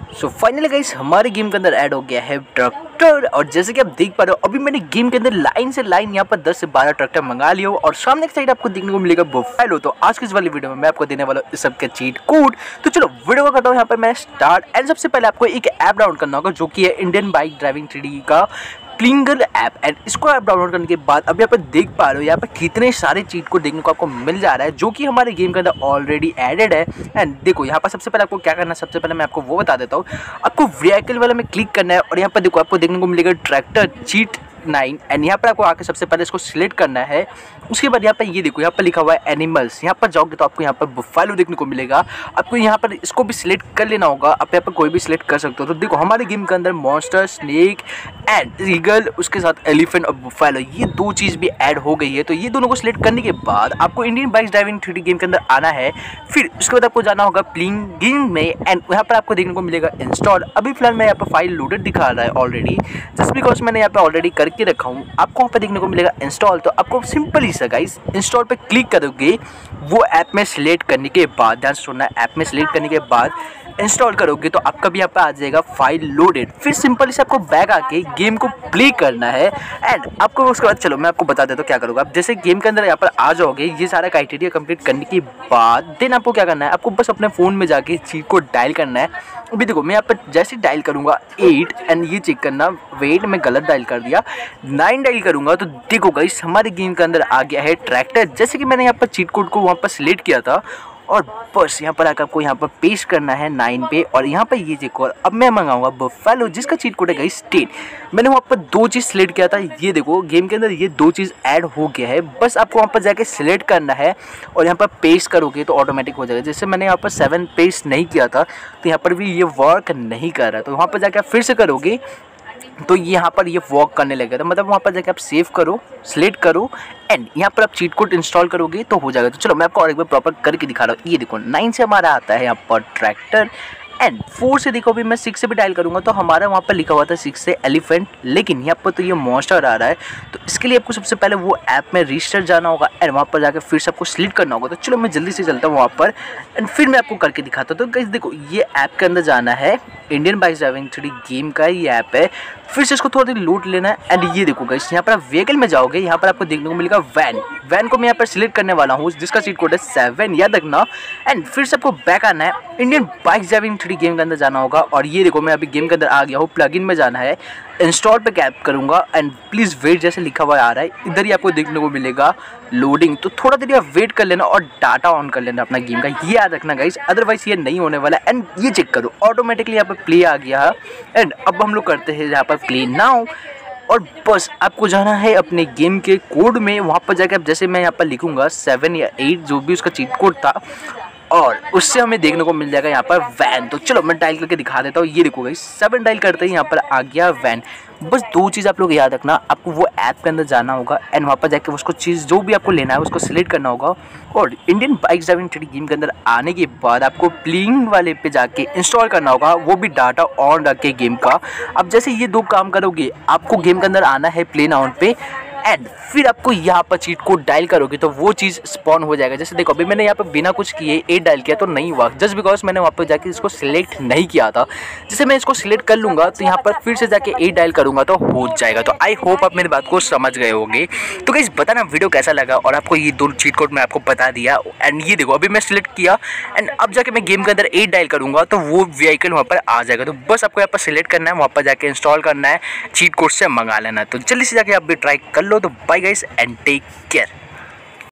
Finally guys हमारे game के अंदर ऐड हो गया है ट्रैक्टर। और जैसे कि आप देख पा रहे हो अभी मैंने गेम के अंदर लाइन से लाइन यहाँ पर 10 से 12 ट्रैक्टर मंगा लिया हो और सामने की साइड आपको देखने को मिलेगा बुफेलो। तो आज की इस वाली वीडियो में मैं आपको देने वाला हूँ इस सबके चीट कोड। तो चलो वीडियो को करता हूँ यहाँ पर मैं स्टार्ट। एंड सबसे पहले आपको एक ऐप डाउनलोड करना होगा जो कि है इंडियन बाइक ड्राइविंग 3D का क्लिंगर ऐप। एंड इसको ऐप डाउनलोड करने के बाद अभी यहाँ पर देख पा रहे हो यहाँ पर कितने सारे चीट को देखने को आपको मिल जा रहा है जो कि हमारे गेम के अंदर ऑलरेडी एडेड है। एंड देखो यहाँ पर सबसे पहले आपको क्या करना है, सबसे पहले मैं आपको वो बता देता हूँ। आपको व्हीकल वाला में क्लिक करना है और यहाँ पर देखो आपको देखने को मिलेगा ट्रैक्टर चीट 9। एंड यहाँ पर आपको आके सबसे पहले इसको सिलेक्ट करना है। उसके बाद यहाँ पर ये देखो यहाँ पर लिखा हुआ है एनिमल्स। यहाँ पर जाओगे तो आपको यहाँ पर बुफेलो देखने को मिलेगा। आपको यहाँ पर इसको भी सिलेक्ट कर लेना होगा। आप यहाँ पर कोई भी सिलेक्ट कर सकते हो। तो देखो हमारे गेम के अंदर मॉन्स्टर, स्नेक एंड ईगल, उसके साथ एलिफेंट और बुफेलो ये दो चीज़ भी ऐड हो गई है। तो ये दोनों को सिलेक्ट करने के बाद आपको Indian bike driving 3D game के अंदर आना है। फिर उसके बाद आपको जाना होगा प्लेइंग गेम में। एंड यहाँ पर आपको देखने को मिलेगा इंस्टॉल। अभी फिलहाल मैं यहाँ पर फाइल लोडेड दिखा रहा है ऑलरेडी, जस्ट बिकॉज मैंने यहाँ पर ऑलरेडी करके रखा हूँ। आपको वहाँ पर देखने को मिलेगा इंस्टॉल। तो आपको सिंपल ही सा गाइस इंस्टॉल पे क्लिक करोगे। वो ऐप में सिलेक्ट करने के बाद, ध्यान से सुनना, ऐप में सिलेक्ट करने के बाद इंस्टॉल करोगे तो आपका भी यहाँ पे आ जाएगा फाइल लोडेड। फिर सिंपल से आपको बैक आके गेम को प्ले करना है। एंड आपको उसके बाद चलो मैं आपको बता देता हूँ क्या करोगे। आप जैसे गेम के अंदर यहाँ पर आ जाओगे, ये सारा क्राइटेरिया कंप्लीट करने के बाद देन आपको क्या करना है, आपको बस अपने फ़ोन में जाके चीट को डायल करना है। अभी देखो मैं यहाँ पर जैसे डायल करूँगा 8 एंड ये चेक करना, वेट मैं गलत डायल कर दिया, 9 डायल करूँगा तो देखो गाइस हमारे गेम के अंदर आ गया है ट्रैक्टर। जैसे कि मैंने यहाँ पर चीट कोड को वहाँ पर सिलेक्ट किया था और बस यहाँ पर आकर आपको यहाँ पर पेस्ट करना है 9 पे। और यहाँ पर ये देखो अब मैं मंगाऊंगा बुफेलो जिसका चीट कोड है गाइस 10। मैंने वहाँ पर दो चीज़ सिलेक्ट किया था, ये देखो गेम के अंदर ये दो चीज़ ऐड हो गया है। बस आपको वहाँ पर जाके सिलेक्ट करना है और यहाँ पर पेस्ट करोगे तो ऑटोमेटिक हो जाएगा। जैसे मैंने यहाँ पर 7 पेस्ट नहीं किया था तो यहाँ पर भी ये वर्क नहीं कर रहा है। तो वहाँ पर जाके आप फिर से करोगे तो यहाँ पर ये वर्क करने लगेगा। तो मतलब वहाँ पर जाके आप सेव करो, सिलेक्ट करो एंड यहाँ पर आप चीट कोड इंस्टॉल करोगे तो हो जाएगा। तो चलो मैं आपको और एक बार प्रॉपर करके दिखा रहा हूँ। ये देखो 9 से हमारा आता है यहाँ पर ट्रैक्टर एंड 4 से देखो अभी मैं 6 से भी डायल करूँगा तो हमारा वहाँ पर लिखा हुआ था 6 से एलिफेंट, लेकिन यहाँ पर तो ये मॉन्स्टर आ रहा है। तो इसके लिए आपको सबसे पहले वो ऐप में रजिस्टर जाना होगा एंड वहाँ पर जाकर फिर से आपको सिलेक्ट करना होगा। तो चलो मैं जल्दी से चलता हूँ वहाँ पर एंड फिर मैं आपको करके दिखाता हूँ। तो गाइस देखो ये ऐप के अंदर जाना है, Indian bike driving 3D game का ये ऐप है। फिर से इसको थोड़ा देर लूट लेना है एंड ये देखो गाइस यहाँ पर आप व्हीकल में जाओगे, यहाँ पर आपको देखने को मिलेगा वैन को मैं यहाँ पर सिलेक्ट करने वाला हूँ जिसका सीट कोड है 7, याद रखना। एंड फिर से आपको बैक आना है, Indian bike driving 3D game के अंदर जाना होगा। और ये देखो मैं अभी गेम के अंदर आ गया हूँ, प्लगइन में जाना है, इंस्टॉल पे कैप करूँगा एंड प्लीज़ वेट जैसे लिखा हुआ आ रहा है इधर ही आपको देखने को मिलेगा लोडिंग। तो थोड़ा देर आप वेट कर लेना और डाटा ऑन कर लेना अपना गेम का, ये याद रखना गाइस, अदरवाइज ये नहीं होने वाला। एंड ये चेक करो ऑटोमेटिकली यहाँ पर प्ले आ गया है। एंड अब हम लोग करते हैं यहाँ पर प्ले नाउ और बस आपको जाना है अपने गेम के कोड में। वहाँ पर जाकर जैसे मैं यहाँ पर लिखूँगा 7 या 8 जो भी उसका चीट कोड था और उससे हमें देखने को मिल जाएगा यहाँ पर वैन। तो चलो मैं डायल करके दिखा देता हूँ। ये देखो गाइस 7 डायल करते ही यहाँ पर आ गया वैन। बस दो चीज़ आप लोग याद रखना, आपको वो ऐप के अंदर जाना होगा एंड वहाँ पर जाकर उसको चीज़ जो भी आपको लेना है उसको सिलेक्ट करना होगा। और Indian bike driving 3D game के अंदर आने के बाद आपको प्लेइंग वाले पे जाके इंस्टॉल करना होगा, वो भी डाटा ऑन रख के गेम का। अब जैसे ये दो काम करोगे आपको गेम के अंदर आना है प्ले नाउ पे एंड फिर आपको यहाँ पर चीट कोड डायल करोगे तो वो चीज़ स्पॉन हो जाएगा। जैसे देखो अभी मैंने यहाँ पर बिना कुछ किए 8 डायल किया तो नहीं हुआ, जस्ट बिकॉज मैंने वहाँ पर जाके इसको सिलेक्ट नहीं किया था। जैसे मैं इसको सिलेक्ट कर लूँगा तो यहाँ पर फिर से जाके 8 डायल करूँगा तो हो जाएगा। तो आई होप आप मेरी बात को समझ गए होंगे। तो गाइस बताना वीडियो कैसा लगा और आपको ये दो चीट कोड मैं आपको बता दिया। एंड ये देखो अभी मैं सिलेक्ट किया एंड अब जाके मैं गेम के अंदर 8 डायल करूँगा तो वो व्हीकल वहाँ पर आ जाएगा। तो बस आपको यहाँ पर सिलेक्ट करना है, वहाँ पर जाके इंस्टॉल करना है, चीट कोड से मंगा लेना है। तो जल्दी से जाके आप भी ट्राई कर लो। तो bye guys and take care.